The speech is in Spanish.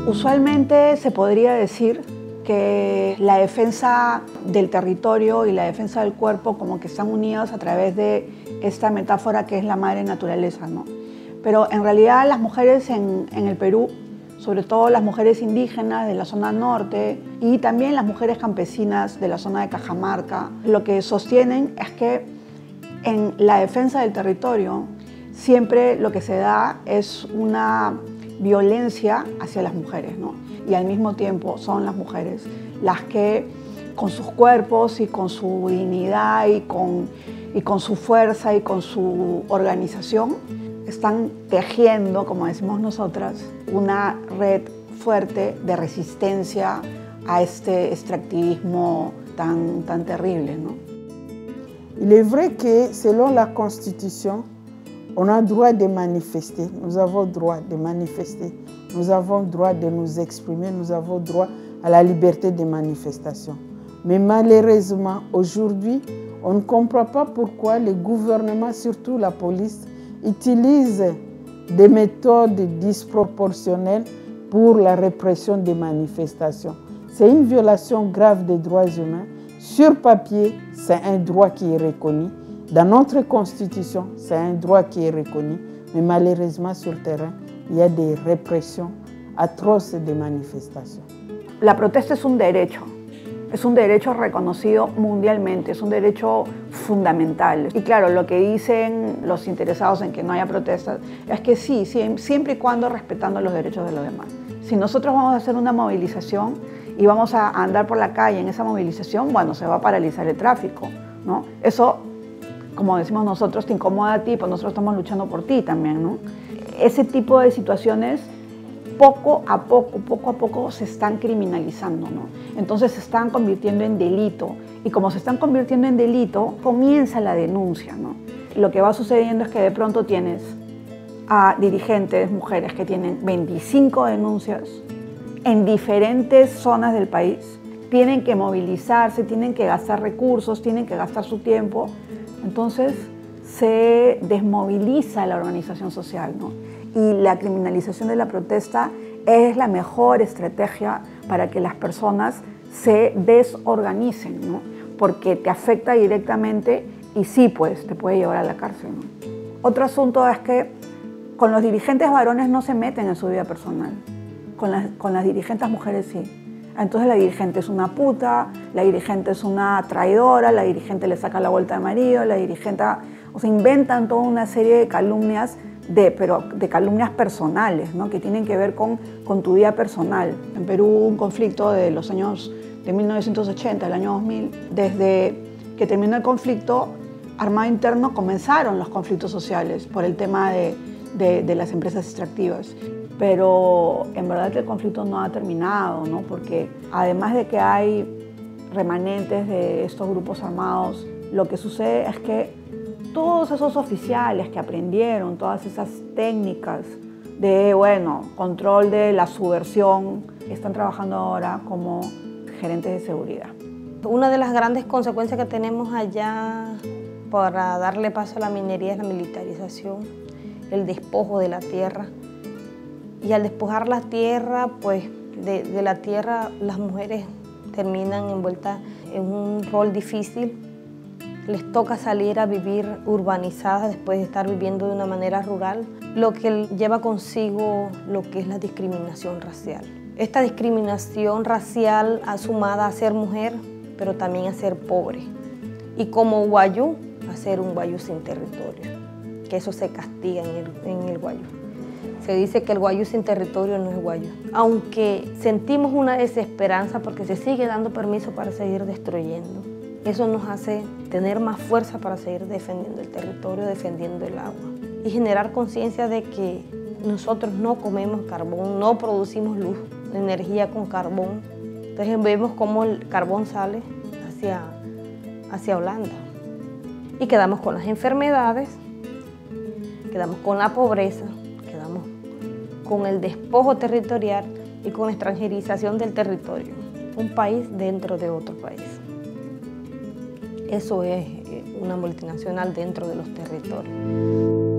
Usualmente se podría decir que la defensa del territorio y la defensa del cuerpo como que están unidos a través de esta metáfora que es la madre naturaleza, ¿no? Pero en realidad las mujeres en el Perú, sobre todo las mujeres indígenas de la zona norte y también las mujeres campesinas de la zona de Cajamarca, lo que sostienen es que en la defensa del territorio siempre lo que se da es una violencia hacia las mujeres, ¿no? Y al mismo tiempo son las mujeres las que con sus cuerpos y con su dignidad y con su fuerza y con su organización están tejiendo, como decimos nosotras, una red fuerte de resistencia a este extractivismo tan terrible, ¿no? Il est vrai que selon la Constitution, on a droit de manifester, nous avons droit de manifester, nous avons droit de nous exprimer, nous avons droit à la liberté de manifestation. Mais malheureusement, aujourd'hui, on ne comprend pas pourquoi le gouvernement, surtout la police, utilise des méthodes disproportionnelles pour la répression des manifestations. C'est une violation grave des droits humains. Sur papier, c'est un droit qui est reconnu. Dans notre Constitution, c'est un droit qui est reconnu. Mais malheureusement, sur le terrain, il y a des répressions atroces de manifestations. La protesta es un derecho reconocido mundialmente, es un derecho fundamental. Y claro, lo que dicen los interesados en que no haya protestas es que sí, siempre y cuando respetando los derechos de los demás. Si nosotros vamos a hacer una movilización y vamos a andar por la calle en esa movilización, bueno, se va a paralizar el tráfico, ¿no? Eso, como decimos nosotros, te incomoda a ti, pues nosotros estamos luchando por ti también, ¿no? Ese tipo de situaciones poco a poco se están criminalizando, ¿no? Entonces se están convirtiendo en delito y como se están convirtiendo en delito, comienza la denuncia, ¿no? Lo que va sucediendo es que de pronto tienes a dirigentes, mujeres que tienen 25 denuncias en diferentes zonas del país, tienen que movilizarse, tienen que gastar recursos, tienen que gastar su tiempo, entonces se desmoviliza la organización social, ¿no? Y la criminalización de la protesta es la mejor estrategia para que las personas se desorganicen, ¿no? Porque te afecta directamente y sí, pues, te puede llevar a la cárcel, ¿no? Otro asunto es que con los dirigentes varones no se meten en su vida personal, con las dirigentes mujeres sí. Entonces la dirigente es una puta, la dirigente es una traidora, la dirigente le saca la vuelta de marido, la dirigente, o sea, inventan toda una serie de calumnias, pero de calumnias personales, ¿no? Que tienen que ver con tu vida personal. En Perú hubo un conflicto de los años de 1980, el año 2000. Desde que terminó el conflicto armado interno comenzaron los conflictos sociales por el tema de las empresas extractivas. Pero en verdad el conflicto no ha terminado, ¿no? Porque además de que hay remanentes de estos grupos armados, lo que sucede es que todos esos oficiales que aprendieron todas esas técnicas de, bueno, control de la subversión, están trabajando ahora como gerentes de seguridad. Una de las grandes consecuencias que tenemos allá para darle paso a la minería es la militarización, el despojo de la tierra. Y al despojar la tierra, pues de la tierra las mujeres terminan envueltas en un rol difícil. Les toca salir a vivir urbanizadas después de estar viviendo de una manera rural, lo que lleva consigo lo que es la discriminación racial. Esta discriminación racial sumada a ser mujer, pero también a ser pobre. Y como guayú, a ser un guayú sin territorio, que eso se castiga en el guayú. Se dice que el guayú sin territorio no es guayú. Aunque sentimos una desesperanza porque se sigue dando permiso para seguir destruyendo, eso nos hace tener más fuerza para seguir defendiendo el territorio, defendiendo el agua y generar conciencia de que nosotros no comemos carbón, no producimos luz, energía con carbón. Entonces vemos cómo el carbón sale hacia Holanda y quedamos con las enfermedades, quedamos con la pobreza, quedamos con el despojo territorial y con la extranjerización del territorio. Un país dentro de otro país. Eso es una multinacional dentro de los territorios.